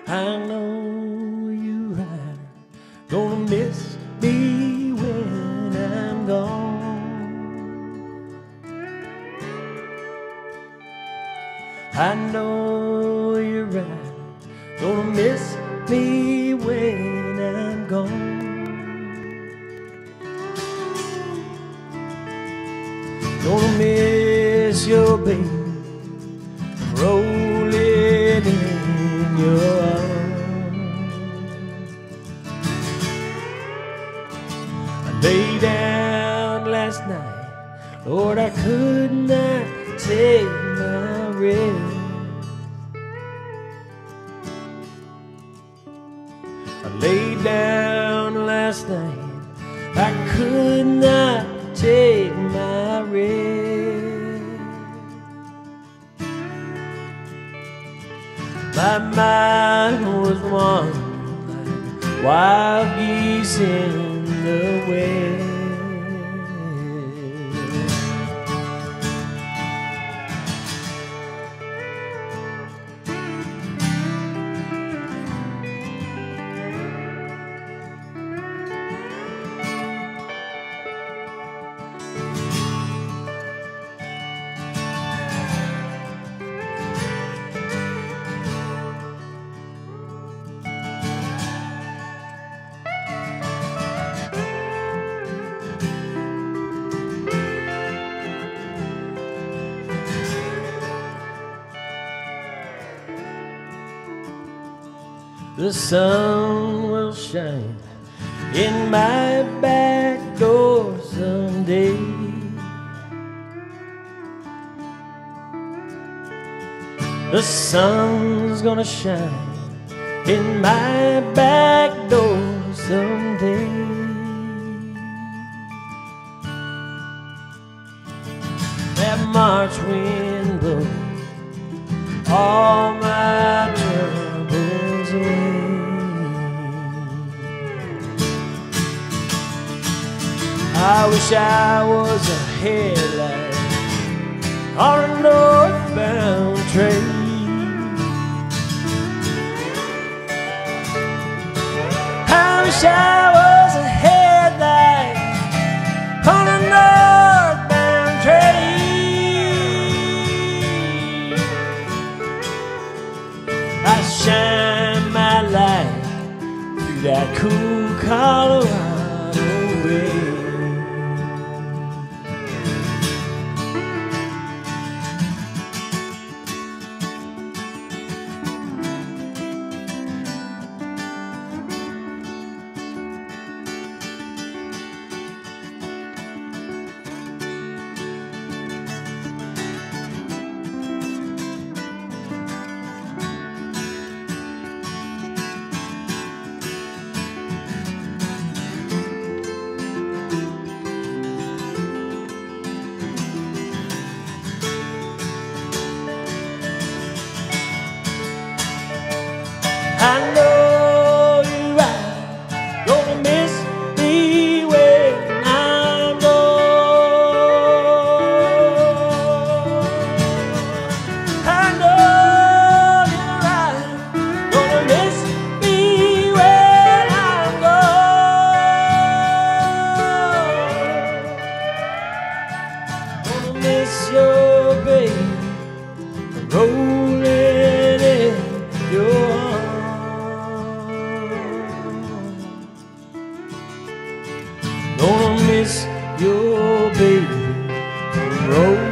I know you're right, gonna miss me when I'm gone. I know you're right, gonna miss me when I'm gone. Gonna miss your baby rolling in your arms. I lay down last night, Lord, I could not take my rest. I lay down last night, I could not take my rest. My mind was wandering like wild geese in the west. The sun will shine in my back door someday. The sun's gonna shine in my back door someday. That March wind blows all my troubles away. I wish I was a headlight on a northbound train. I wish I was a headlight on a northbound train. I shine my light through that cool Colorado rain. I know you're right, gonna miss me when I'm gone. I know you're right, gonna miss me when I'm gone. Gonna miss your baby rolling in your arms. Gonna miss your baby rolling